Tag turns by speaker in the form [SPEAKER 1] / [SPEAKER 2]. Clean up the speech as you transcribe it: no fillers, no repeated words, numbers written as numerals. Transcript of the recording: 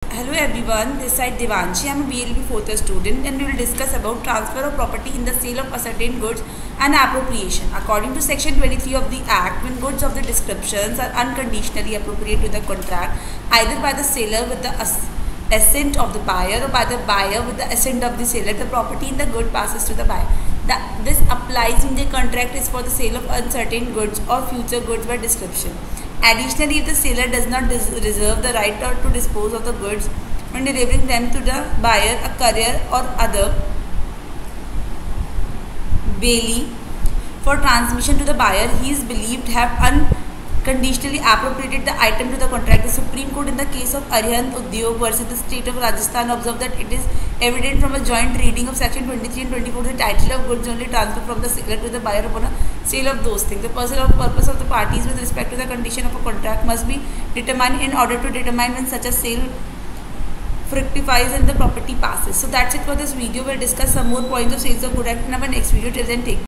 [SPEAKER 1] Hello everyone, this side Devanshi. I am a BLB 4th year student and we will discuss about transfer of property in the sale of ascertained goods and appropriation. According to section 23 of the Act, when goods of the descriptions are unconditionally appropriated to the contract, either by the seller with the assent of the buyer or by the buyer with the assent of the seller, the property in the good passes to the buyer. This applies in the contract is for the sale of uncertain goods or future goods by description. Additionally, if the seller does not reserve the right to dispose of the goods when delivering them to the buyer, a courier or other bailee for transmission to the buyer, he is believed to have unconditionally appropriated the item to the contract. The Supreme Court in the case of Arihant Udyog versus the state of Rajasthan observed that it is evident from a joint reading of section 23 and 24 the title of goods only transfer from the seller to the buyer upon a sale of those things. The purpose of the parties with respect to the condition of a contract must be determined in order to determine when such a sale fructifies and the property passes. So that's it for this video. We'll discuss some more points of sales of good act in our next video. Till then, take care.